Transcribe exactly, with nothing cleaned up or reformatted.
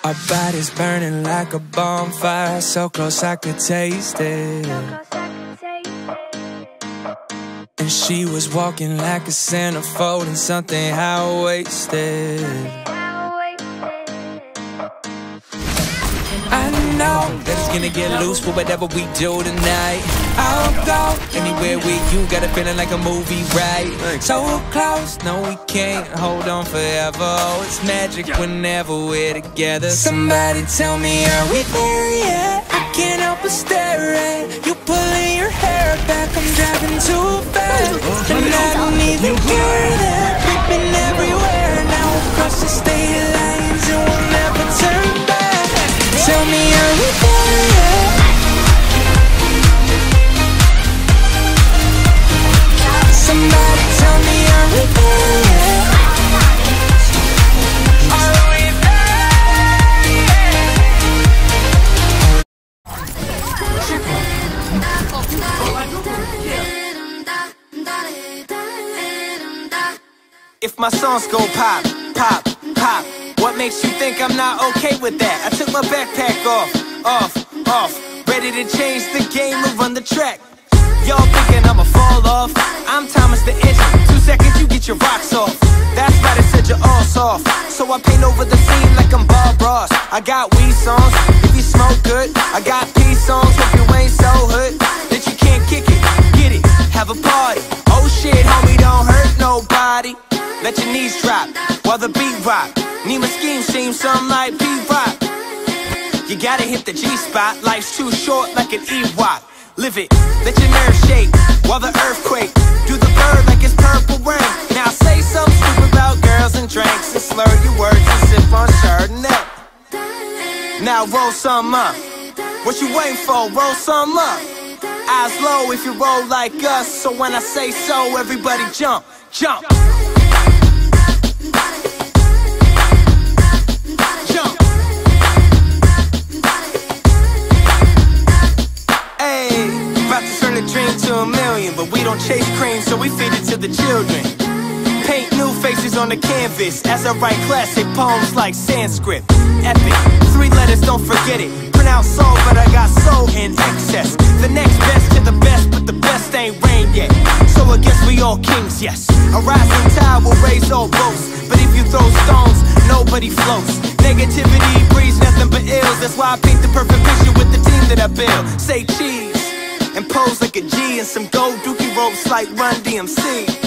Our bodies burning like a bonfire, so close I could taste it. And she was walking like a centerfold in something high-waisted. I know that it's gonna get loose for whatever we do tonight. I'll go anywhere with you, got a feeling like a movie, right? So close, no we can't hold on forever. Oh, it's magic whenever we're together. Somebody tell me, are we there yet? I can't help but stare at you pulling your hair back. I'm driving too fast, and I don't even care that we've been everywhere. Now we'll cross the state lines and we'll never turn back. Tell me, are we there yet? Somebody tell me, are we there yet? Are we there yet? If my songs go pop, pop, pop, what makes you think I'm not okay with that? I took my backpack off, off, off, ready to change the game and run the track. Y'all thinking I'ma fall off? I'm Thomas the Engine. Two seconds, you get your rocks off. That's right, I said you're all soft. So I paint over the scene like I'm Bob Ross. I got weed songs, if you smoke good. I got peace songs, if you ain't so hood that you can't kick it, get it, have a party. Oh shit, homie, don't hurt nobody. Let your knees drop while the beat rock. Need my scheme seem something like P-Rock. You gotta hit the G-spot. Life's too short like an Ewok. Live it, let your nerves shake while the earthquake. Do the bird like it's purple rain. Now say something stupid about girls and drinks and slur your words and sip on Chardonnay. Now roll some up. What you waiting for? Roll some up. Eyes low if you roll like us. So when I say so, everybody jump, jump. To a million, but we don't chase cream, so we feed it to the children. Paint new faces on the canvas as I write classic poems like Sanskrit. Epic, three letters, don't forget it. Pronounce soul, but I got soul in excess. The next best to the best, but the best ain't rain yet. So I guess we all kings, yes. A rising tide will raise all boats, but if you throw stones, nobody floats. Negativity breeds nothing but ills. That's why I paint the perfect picture with the team that I build. Say cheese and pose like a G and some gold dookie ropes like Run D M C.